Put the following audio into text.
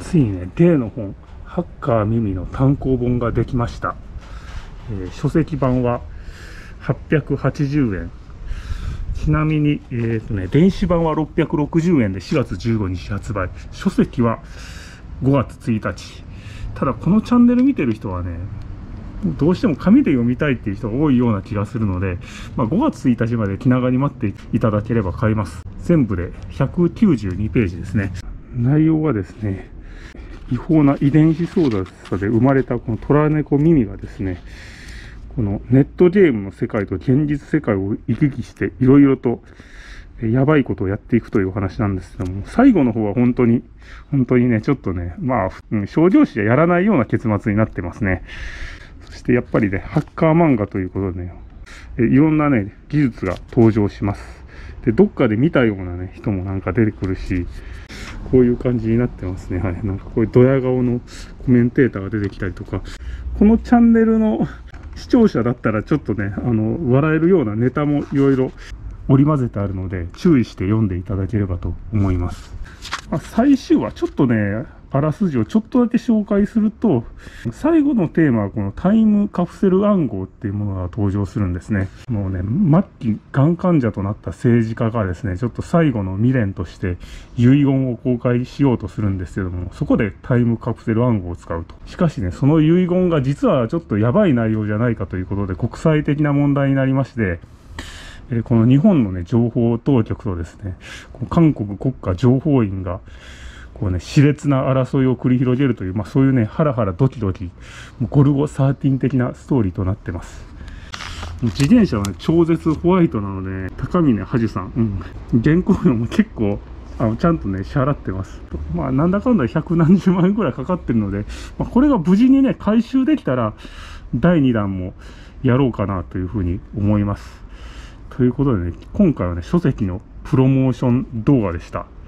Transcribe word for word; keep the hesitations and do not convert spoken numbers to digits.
ついにね、例の本、ハッカーミミの単行本ができました。えー、書籍版ははっぴゃくはちじゅうえん。ちなみに、えーとね、電子版はろっぴゃくろくじゅうえんでしがつじゅうごにち発売。書籍はごがつついたち。ただ、このチャンネル見てる人はね、どうしても紙で読みたいっていう人が多いような気がするので、まあ、ごがつついたちまで気長に待っていただければ買います。全部でひゃくきゅうじゅうにページですね。内容はですね、違法な遺伝子操作で生まれたこのトラネコミミがですね、このネットゲームの世界と現実世界を行き来していろいろとやばいことをやっていくというお話なんですけども、最後の方は本当に、本当にね、ちょっとね、まあ、うん、商業誌じゃやらないような結末になってますね。そしてやっぱりね、ハッカー漫画ということでね、いろんなね、技術が登場します。で、どっかで見たようなね、人もなんか出てくるし、こういう感じになってますね。はい。なんかこういうドヤ顔のコメンテーターが出てきたりとか、このチャンネルの視聴者だったらちょっとね、あの、笑えるようなネタもいろいろ織り交ぜてあるので、注意して読んでいただければと思います。まあ、最終話、ちょっとね、あらすじをちょっとだけ紹介すると、最後のテーマはこのタイムカプセル暗号っていうものが登場するんですね。もうね、末期がん患者となった政治家がですね、ちょっと最後の未練として遺言を公開しようとするんですけども、そこでタイムカプセル暗号を使うと。しかしね、その遺言が実はちょっとやばい内容じゃないかということで国際的な問題になりまして、この日本のね、情報当局とですね、韓国国家情報院が、こうね、熾烈な争いを繰り広げるという、まあそういうね、ハラハラドキドキ、ゴルゴじゅうさん的なストーリーとなってます。自転車はね、超絶ホワイトなので、ね、高峰はじさん、うん。原稿料も結構、あの、ちゃんとね、支払ってます。まあ、なんだかんだ百何十万円くらいかかってるので、まあ、これが無事にね、回収できたら、だいにだんもやろうかなというふうに思います。ということでね、今回はね、書籍のプロモーション動画でした。